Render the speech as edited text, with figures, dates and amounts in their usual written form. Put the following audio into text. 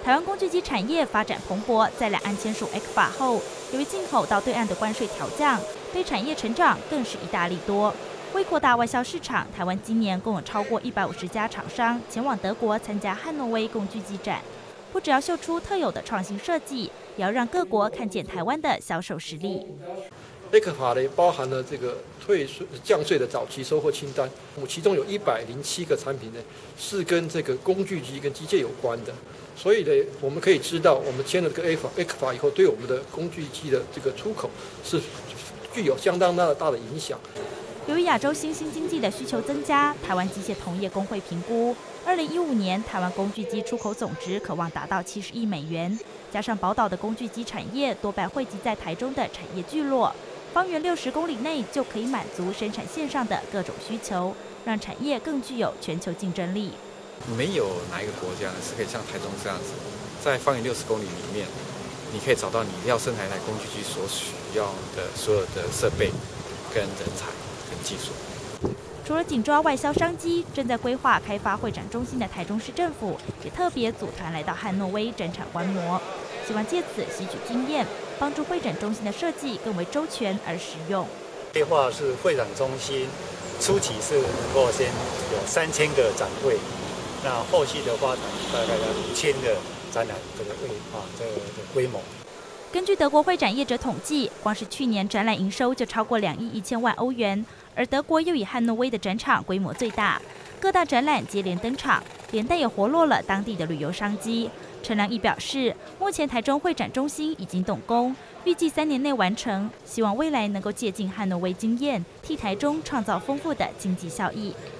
台湾工具机产业发展蓬勃，在两岸签署 ECFA 后，由于进口到对岸的关税调降，对产业成长更是一大利多。为扩大外销市场，台湾今年共有超过150家厂商前往德国参加汉诺威工具机展，不只要秀出特有的创新设计，也要让各国看见台湾的销售实力。 ECFA 呢包含了这个降税的早期收获清单，其中有107个产品呢是跟这个工具机跟机械有关的，所以呢我们可以知道，我们签了这个 ECFA 以后，对我们的工具机的这个出口是具有相当大的影响。 由于亚洲新兴经济的需求增加，台湾机械同业工会评估，2015年台湾工具机出口总值可望达到70亿美元，加上宝岛的工具机产业多半汇集在台中的产业聚落。方圆60公里内就可以满足生产线上的各种需求，让产业更具有全球竞争力。 没有哪一个国家是可以像台中这样子，在方圆60公里里面，你可以找到你要生产一台工具机所需要的所有的设备、跟人才、跟技术。 除了紧抓外销商机，正在规划开发会展中心的台中市政府也特别组团来到汉诺威展场观摩，希望借此吸取经验，帮助会展中心的设计更为周全而实用。 规划是会展中心初期是能够先有3000个展柜，那后续的发展大概要5000个展览这个规模。 根据德国会展业者统计，光是去年展览营收就超过2亿1000万欧元，而德国又以汉诺威的展场规模最大，各大展览接连登场，连带也活络了当地的旅游商机。陈良义表示，目前台中会展中心已经动工，预计3年内完成，希望未来能够借鉴汉诺威经验，替台中创造丰富的经济效益。